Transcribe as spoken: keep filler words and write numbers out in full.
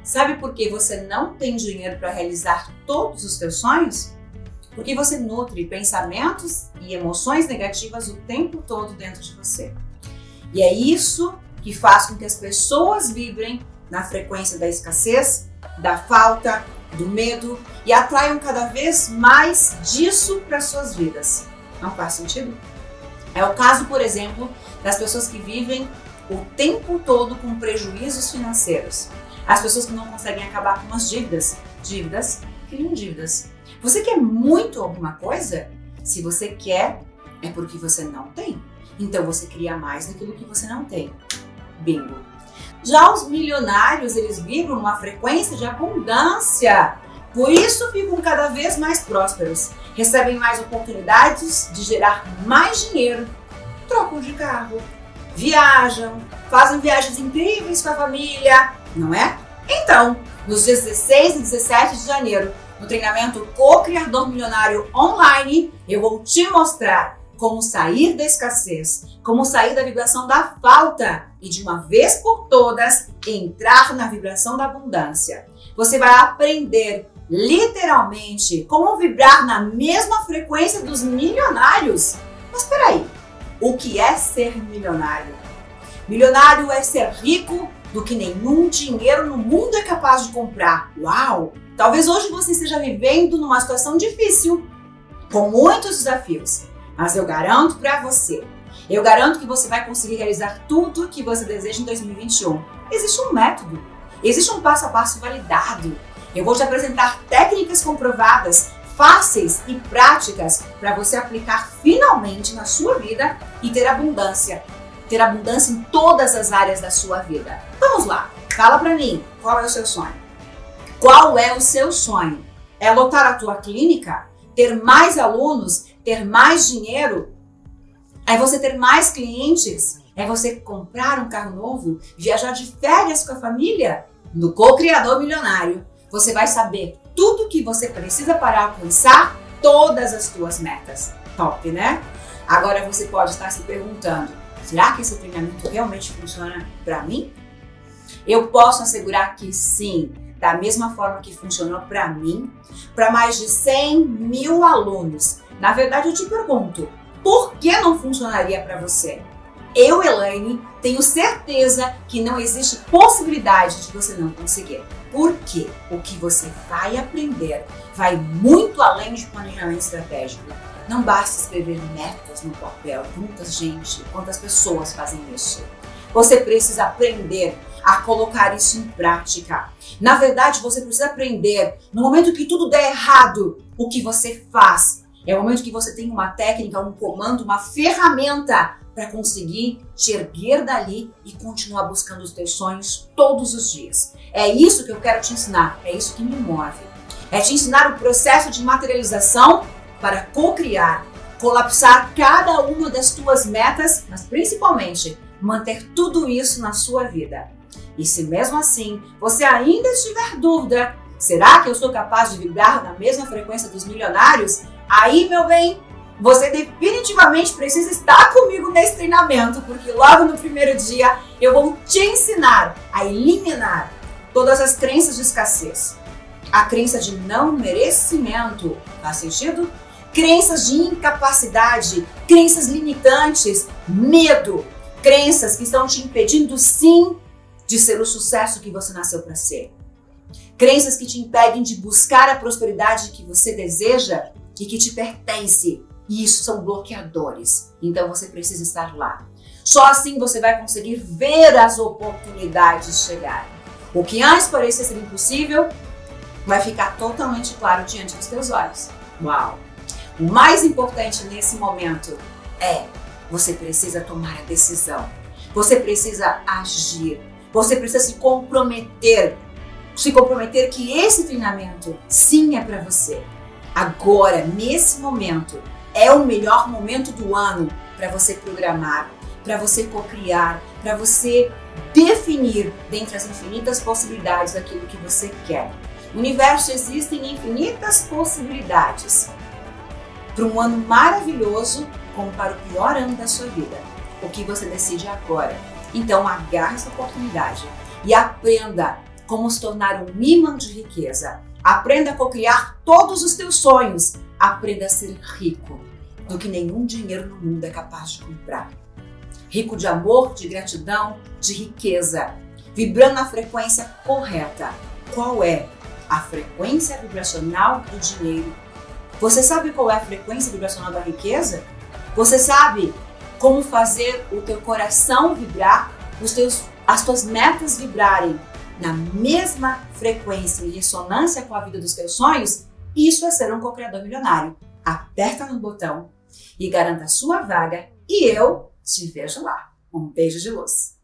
Sabe por que você não tem dinheiro para realizar todos os seus sonhos? Porque você nutre pensamentos e emoções negativas o tempo todo dentro de você. E é isso que faz com que as pessoas vibrem na frequência da escassez, da falta, do medo e atraiam cada vez mais disso para suas vidas. Não faz sentido? É o caso, por exemplo, das pessoas que vivem o tempo todo com prejuízos financeiros. As pessoas que não conseguem acabar com as dívidas. Dívidas criam dívidas. Você quer muito alguma coisa? Se você quer, é porque você não tem. Então você cria mais daquilo que você não tem. Bingo! Já os milionários, eles vibram numa frequência de abundância. Por isso ficam cada vez mais prósperos. Recebem mais oportunidades de gerar mais dinheiro. Trocam de carro, viajam, fazem viagens incríveis com a família, não é? Então, nos dias dezesseis e dezessete de janeiro, no treinamento Co-Criador Milionário Online, eu vou te mostrar como sair da escassez, como sair da vibração da falta e de uma vez por todas entrar na vibração da abundância. Você vai aprender literalmente como vibrar na mesma frequência dos milionários. Mas peraí, o que é ser milionário? Milionário é ser rico do que nenhum dinheiro no mundo é capaz de comprar. Uau! Talvez hoje você esteja vivendo numa situação difícil, com muitos desafios, mas eu garanto para você, eu garanto que você vai conseguir realizar tudo o que você deseja em dois mil e vinte e um. Existe um método, existe um passo a passo validado. Eu vou te apresentar técnicas comprovadas, fáceis e práticas para você aplicar finalmente na sua vida e ter abundância. Ter abundância em todas as áreas da sua vida. Vamos lá, fala para mim, qual é o seu sonho? Qual é o seu sonho? É lotar a tua clínica? Ter mais alunos? Ter mais dinheiro? É você ter mais clientes? É você comprar um carro novo? Viajar de férias com a família? No Co-Criador Milionário, você vai saber tudo o que você precisa para alcançar todas as tuas metas. Top, né? Agora você pode estar se perguntando, será que esse treinamento realmente funciona para mim? Eu posso assegurar que sim, da mesma forma que funcionou para mim, para mais de cem mil alunos. Na verdade, eu te pergunto, por que não funcionaria para você? Eu, Elaine, tenho certeza que não existe possibilidade de você não conseguir. Porque o que você vai aprender vai muito além de planejamento estratégico. Não basta escrever metas no papel. Quantas gente, quantas pessoas fazem isso? Você precisa aprender a colocar isso em prática. Na verdade, você precisa aprender, no momento que tudo der errado, o que você faz. É o momento que você tem uma técnica, um comando, uma ferramenta para conseguir te erguer dali e continuar buscando os teus sonhos todos os dias. É isso que eu quero te ensinar, é isso que me move. É te ensinar o processo de materialização para co-criar, colapsar cada uma das tuas metas, mas principalmente manter tudo isso na sua vida. E se mesmo assim você ainda tiver dúvida, será que eu sou capaz de vibrar na mesma frequência dos milionários? Aí, meu bem, você definitivamente precisa estar comigo nesse treinamento, porque logo no primeiro dia eu vou te ensinar a eliminar todas as crenças de escassez. A crença de não merecimento, faz sentido? Crenças de incapacidade, crenças limitantes, medo, crenças que estão te impedindo sim de ser o sucesso que você nasceu para ser. Crenças que te impedem de buscar a prosperidade que você deseja e que te pertence. E isso são bloqueadores. Então você precisa estar lá. Só assim você vai conseguir ver as oportunidades chegarem. O que antes parecia ser impossível vai ficar totalmente claro diante dos teus olhos. Uau! O mais importante nesse momento é você precisa tomar a decisão. Você precisa agir. Você precisa se comprometer. Se comprometer que esse treinamento sim é para você. Agora, nesse momento, é o melhor momento do ano para você programar, para você co-criar, para você definir dentre as infinitas possibilidades daquilo que você quer. No universo existem infinitas possibilidades para um ano maravilhoso como para o pior ano da sua vida. O que você decide agora? Então agarre essa oportunidade e aprenda como se tornar um imã de riqueza. Aprenda a cocriar todos os teus sonhos. Aprenda a ser rico do que nenhum dinheiro no mundo é capaz de comprar. Rico de amor, de gratidão, de riqueza. Vibrando na frequência correta. Qual é a frequência vibracional do dinheiro? Você sabe qual é a frequência vibracional da riqueza? Você sabe como fazer o teu coração vibrar, os teus, as tuas metas vibrarem na mesma frequência e ressonância com a vida dos teus sonhos? Isso é ser um co-criador milionário. Aperta no botão e garanta a sua vaga e eu te vejo lá. Um beijo de luz.